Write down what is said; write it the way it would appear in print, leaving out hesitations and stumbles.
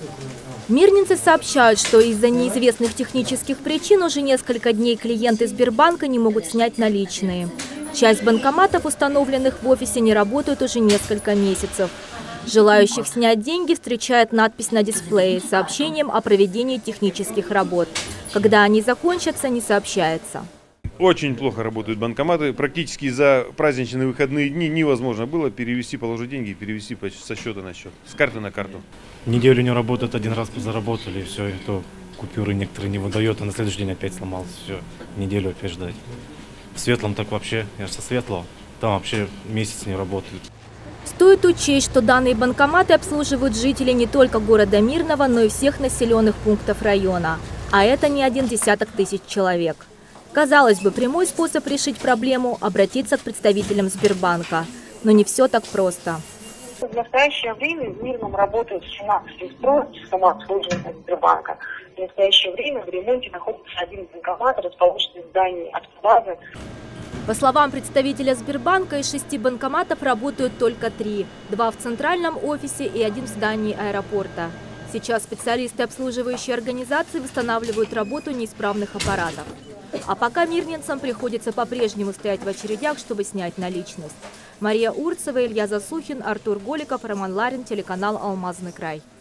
Мирнинцы сообщают, что из-за неизвестных технических причин уже несколько дней клиенты Сбербанка не могут снять наличные. Часть банкоматов, установленных в офисе, не работают уже несколько месяцев. Желающих снять деньги встречает надпись на дисплее с сообщением о проведении технических работ. Когда они закончатся, не сообщается. Очень плохо работают банкоматы. Практически за праздничные выходные дни невозможно было перевести, положить деньги и перевести со счета на счет, с карты на карту. Неделю не работает, один раз заработали, и все, и то купюры некоторые не выдает, а на следующий день опять сломался, все, неделю опять ждать. В Светлом так вообще, я же со Светлого, там вообще месяц не работает. Стоит учесть, что данные банкоматы обслуживают жителей не только города Мирного, но и всех населенных пунктов района. А это не 1,1 тысяч человек. Казалось бы, прямой способ решить проблему – обратиться к представителям Сбербанка. Но не все так просто. В настоящее время в Мирном работают 17 устройств самообслуживания Сбербанка. В настоящее время в ремонте находится один банкомат, расположенный в здании автобазы. По словам представителя Сбербанка, из 6 банкоматов работают только 3. 2 в центральном офисе и 1 в здании аэропорта. Сейчас специалисты обслуживающей организации восстанавливают работу неисправных аппаратов. А пока мирнинцам приходится по-прежнему стоять в очередях, чтобы снять наличность. Мария Урцева, Илья Засухин, Артур Голиков, Роман Ларин, телеканал «Алмазный край».